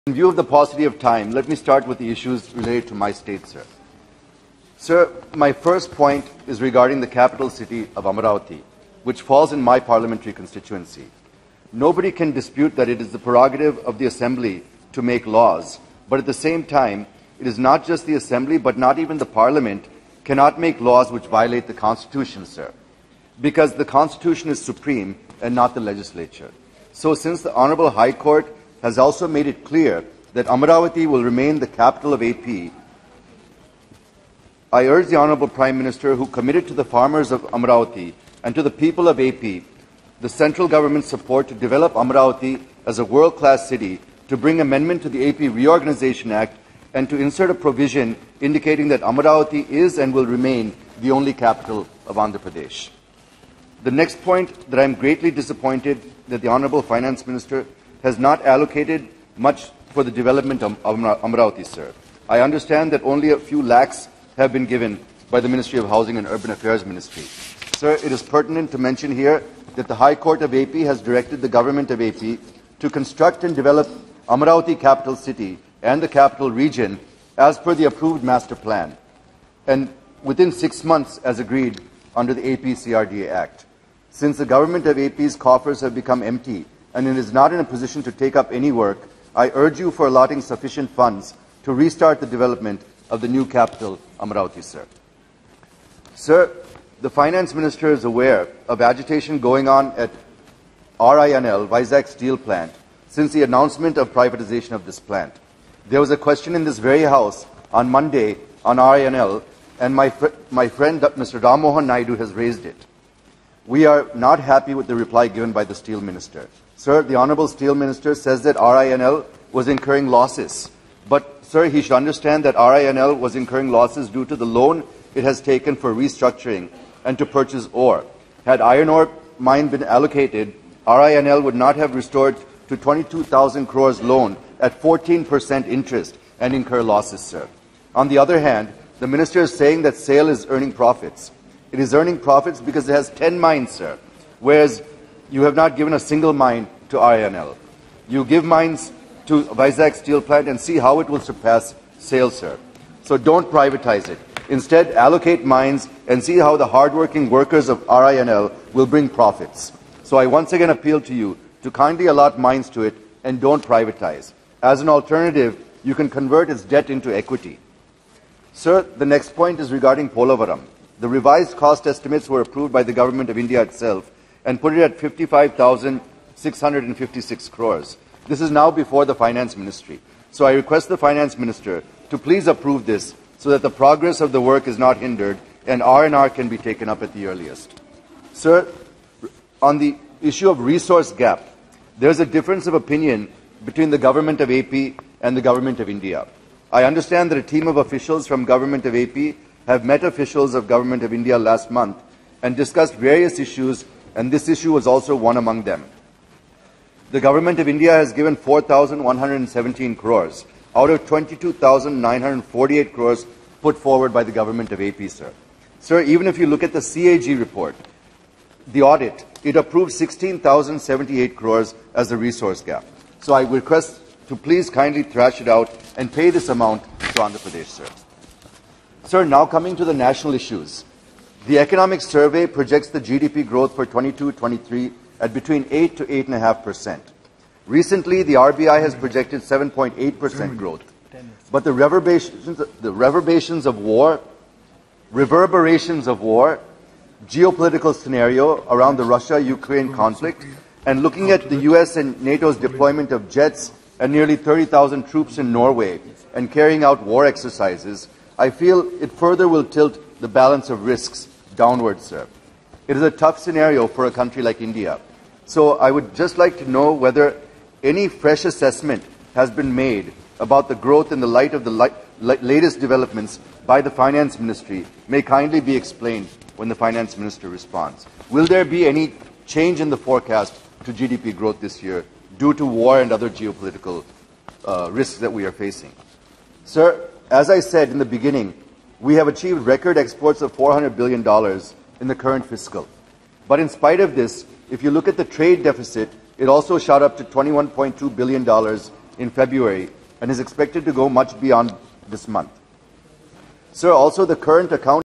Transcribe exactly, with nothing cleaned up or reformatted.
In view of the paucity of time, let me start with the issues related to my state, sir. Sir, my first point is regarding the capital city of Amaravati, which falls in my parliamentary constituency. Nobody can dispute that it is the prerogative of the Assembly to make laws, but at the same time, it is not just the Assembly, but not even the Parliament cannot make laws which violate the Constitution, sir, because the Constitution is supreme and not the legislature. So since the Honourable High Court has also made it clear that Amaravati will remain the capital of A P, I urge the Honourable Prime Minister, who committed to the farmers of Amaravati and to the people of A P the central government's support to develop Amaravati as a world-class city, to bring amendment to the A P Reorganization Act and to insert a provision indicating that Amaravati is and will remain the only capital of Andhra Pradesh. The next point, that I am greatly disappointed that the Honourable Finance Minister has not allocated much for the development of Amaravati, sir. I understand that only a few lakhs have been given by the Ministry of Housing and Urban Affairs Ministry. Sir, it is pertinent to mention here that the High Court of A P has directed the Government of A P to construct and develop Amaravati capital city and the capital region as per the approved master plan, and within six months as agreed under the A P C R D A Act. Since the Government of A P's coffers have become empty and it is not in a position to take up any work, I urge you for allotting sufficient funds to restart the development of the new capital, Amaravati, sir. Sir, the Finance Minister is aware of agitation going on at R I N L, Vizag Steel Plant, since the announcement of privatization of this plant. There was a question in this very House on Monday on R I N L, and my, fr my friend Mister Ram Mohan Naidu has raised it. We are not happy with the reply given by the Steel Minister. Sir, the Honourable Steel Minister says that R I N L was incurring losses. But, sir, he should understand that R I N L was incurring losses due to the loan it has taken for restructuring and to purchase ore. Had iron ore mine been allocated, R I N L would not have restored to twenty-two thousand crores loan at fourteen percent interest and incur losses, sir. On the other hand, the Minister is saying that SAIL is earning profits. It is earning profits because it has ten mines, sir, whereas you have not given a single mine to R I N L. You give mines to Vizag Steel Plant and see how it will surpass SAIL, sir. So don't privatize it. Instead, allocate mines and see how the hardworking workers of R I N L will bring profits. So I once again appeal to you to kindly allot mines to it and don't privatize. As an alternative, you can convert its debt into equity. Sir, the next point is regarding Polavaram. The revised cost estimates were approved by the Government of India itself and put it at fifty-five thousand six hundred fifty-six crores. This is now before the Finance Ministry. So I request the Finance Minister to please approve this so that the progress of the work is not hindered and R and R can be taken up at the earliest. Sir, on the issue of resource gap, there is a difference of opinion between the Government of A P and the Government of India. I understand that a team of officials from Government of A P have met officials of Government of India last month and discussed various issues, and this issue was also one among them. The Government of India has given four thousand one hundred seventeen crores out of twenty-two thousand nine hundred forty-eight crores put forward by the Government of A P, sir. Sir, even if you look at the C A G report, the audit, it approved sixteen thousand seventy-eight crores as the resource gap. So I request to please kindly thrash it out and pay this amount to Andhra Pradesh, sir. Sir, now coming to the national issues. The Economic Survey projects the G D P growth for twenty-two twenty-three at between eight to eight point five percent. Recently, the R B I has projected seven point eight percent growth. But the reverberations, the reverberations of war, reverberations of war, geopolitical scenario around the Russia-Ukraine conflict, and looking at the U S and NATO's deployment of jets and nearly thirty thousand troops in Norway and carrying out war exercises, I feel it further will tilt the balance of risks downwards, sir. It is a tough scenario for a country like India. So I would just like to know whether any fresh assessment has been made about the growth in the light of the li latest developments by the Finance Ministry may kindly be explained when the Finance Minister responds. Will there be any change in the forecast to G D P growth this year due to war and other geopolitical uh, risks that we are facing? Sir, as I said in the beginning, we have achieved record exports of four hundred billion dollars in the current fiscal. But in spite of this, if you look at the trade deficit, it also shot up to twenty-one point two billion dollars in February and is expected to go much beyond this month. Sir, also the current account